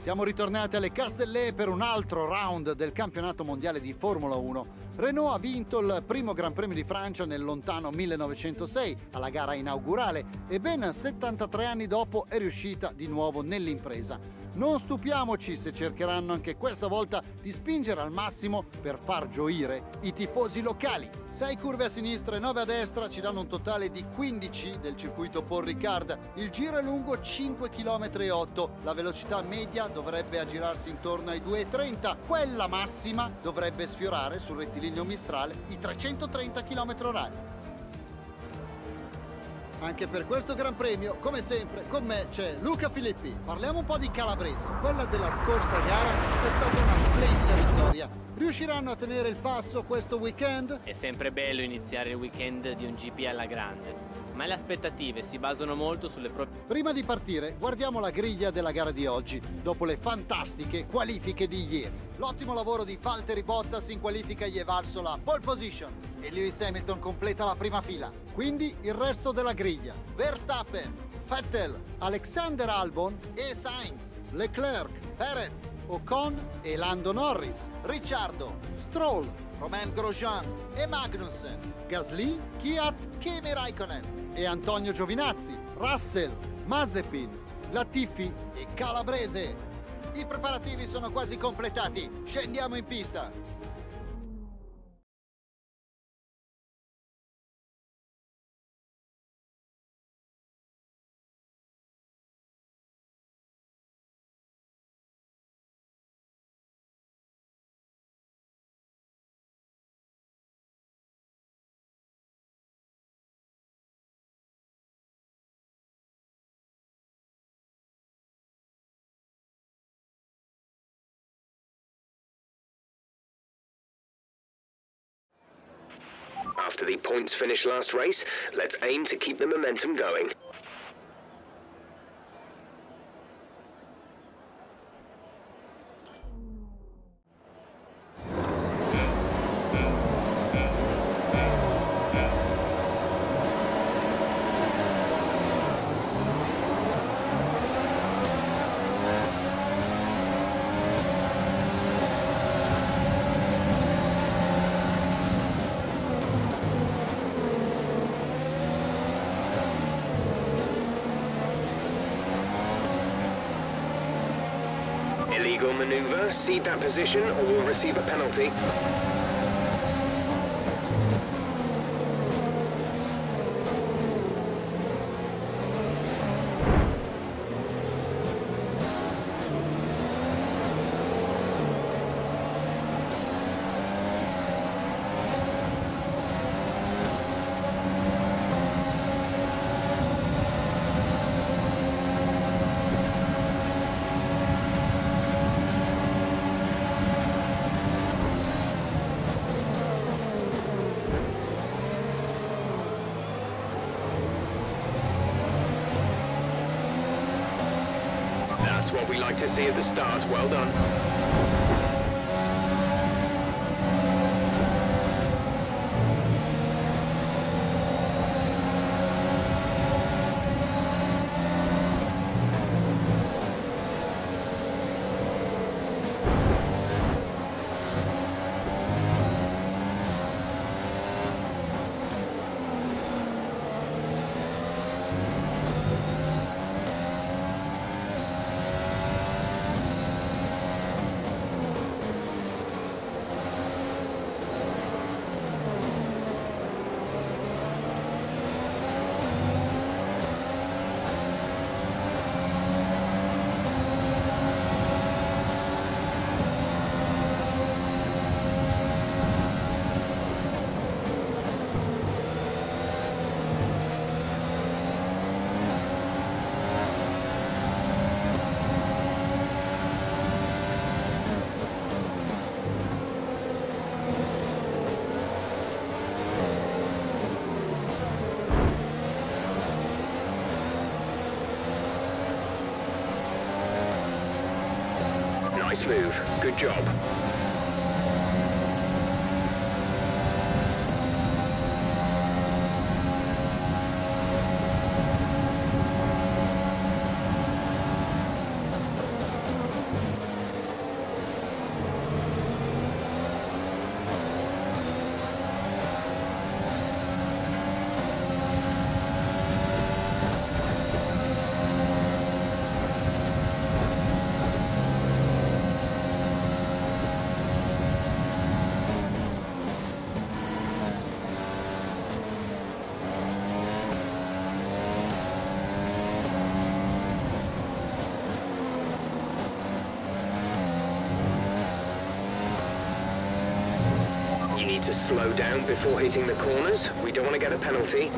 Siamo ritornati alle Castellet per un altro round del campionato mondiale di Formula 1. Renault ha vinto il primo Gran Premio di Francia nel lontano 1906, alla gara inaugurale, e ben 73 anni dopo è riuscita di nuovo nell'impresa. Non stupiamoci se cercheranno anche questa volta di spingere al massimo per far gioire i tifosi locali. 6 curve a sinistra e 9 a destra ci danno un totale di 15 del circuito Paul Ricard. Il giro è lungo 5,8 km, la velocità media dovrebbe aggirarsi intorno ai 2,30, quella massima dovrebbe sfiorare sul rettilineo Mistral i 330 km/h. Anche per questo Gran Premio, come sempre, con me c'è Luca Filippi. Parliamo un po' di calabresi. Quella della scorsa gara è stata una splendida vittoria. Riusciranno a tenere il passo questo weekend? È sempre bello iniziare il weekend di un GP alla grande, ma le aspettative si basano molto sulle proprie... Prima di partire, guardiamo la griglia della gara di oggi, dopo le fantastiche qualifiche di ieri. L'ottimo lavoro di Valtteri Bottas in qualifica gli è valso la pole position e Lewis Hamilton completa la prima fila. Quindi il resto della griglia: Verstappen, Vettel, Alexander Albon e Sainz, Leclerc, Perez, Ocon e Lando Norris, Ricciardo, Stroll, Romain Grosjean e Magnussen, Gasly, Kvyat, Kimi Raikkonen e Antonio Giovinazzi, Russell, Mazepin, Latifi e Calabrese. I preparativi sono quasi completati, scendiamo in pista. After the points finish last race, let's aim to keep the momentum going. Illegal maneuver, cede that position or will receive a penalty. That's what we like to see at the start. Well done. Nice move. Good job. need to slow down before hitting the corners. We don't want to get a penalty.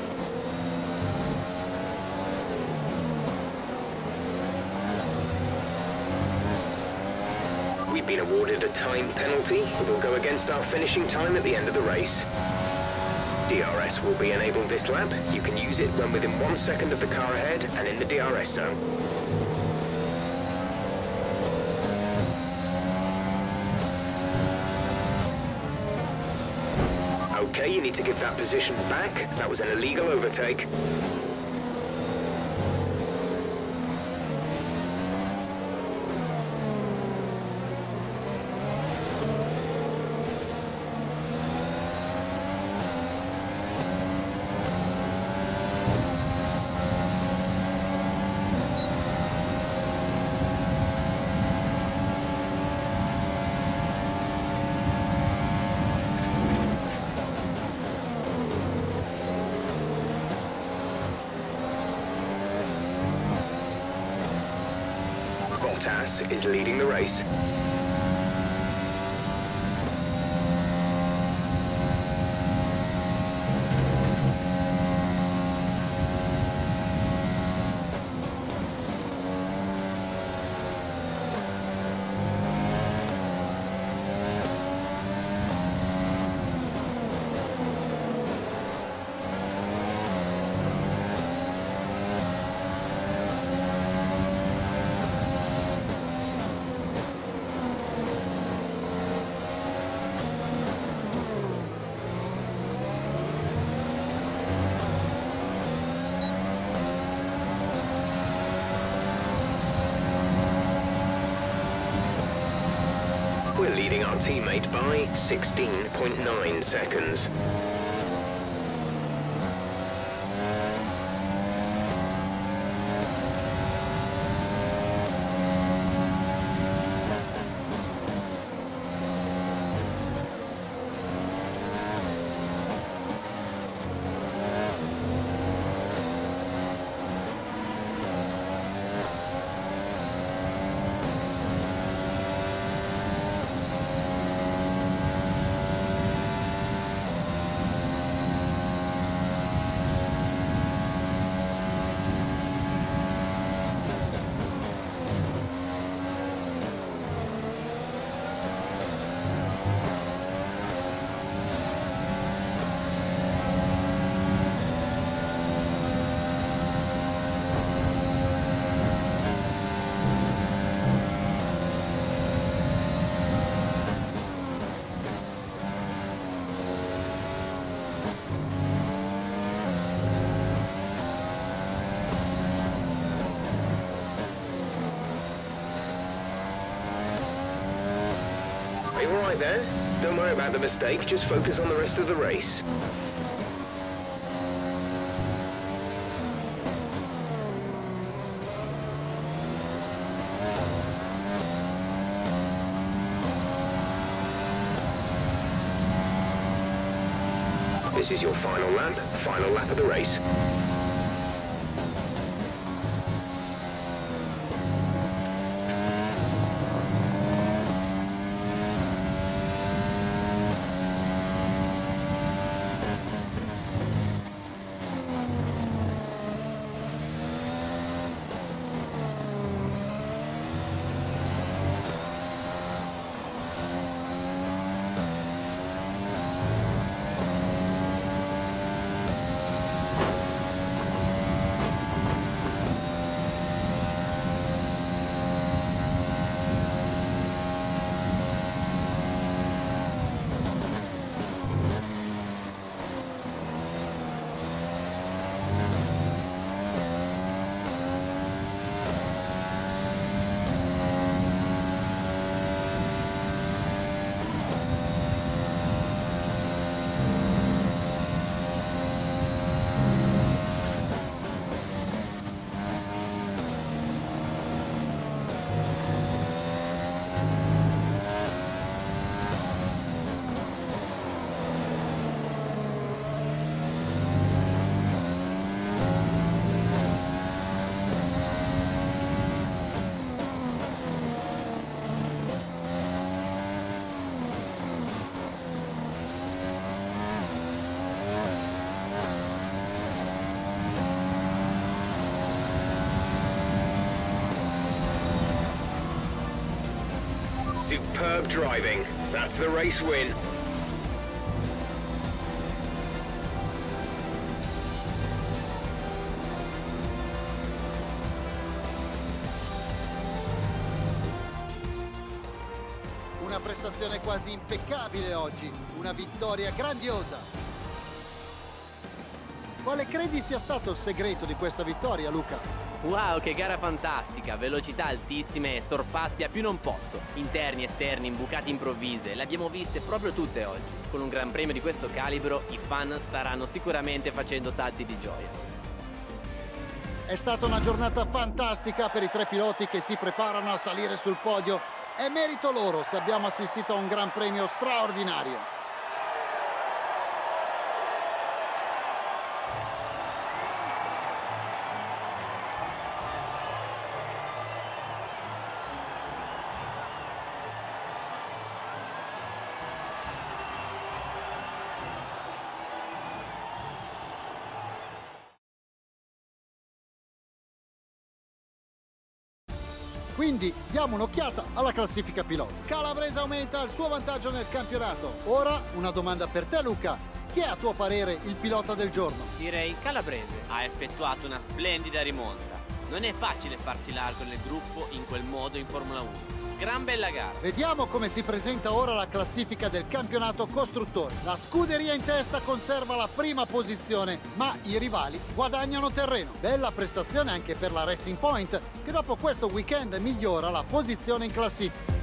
We've been awarded a time penalty. It will go against our finishing time at the end of the race. DRS will be enabled this lap. You can use it when within 1 second of the car ahead and in the DRS zone. Okay, you need to give that position back. That was an illegal overtake. Bottas is leading the race. We're leading our teammate by 16.9 seconds. Are you all right there? Don't worry about the mistake, just focus on the rest of the race. This is your final lap of the race. Superb driving. That's the race win. Una prestazione quasi impeccabile oggi, una vittoria grandiosa. Quale credi sia stato il segreto di questa vittoria, Luca? Wow, che gara fantastica, velocità altissime e sorpassi a più non posso. Interni, esterni, imbucate improvvise, le abbiamo viste proprio tutte oggi. Con un gran premio di questo calibro, i fan staranno sicuramente facendo salti di gioia. È stata una giornata fantastica per i tre piloti che si preparano a salire sul podio. È merito loro se abbiamo assistito a un gran premio straordinario. Quindi diamo un'occhiata alla classifica piloti. Calabrese aumenta il suo vantaggio nel campionato. Ora una domanda per te, Luca. Chi è a tuo parere il pilota del giorno? Direi Calabrese. Ha effettuato una splendida rimonta. Non è facile farsi largo nel gruppo in quel modo in Formula 1. Gran bella gara. Vediamo come si presenta ora la classifica del campionato costruttori. La scuderia in testa conserva la prima posizione, ma i rivali guadagnano terreno. Bella prestazione anche per la Racing Point, che dopo questo weekend migliora la posizione in classifica.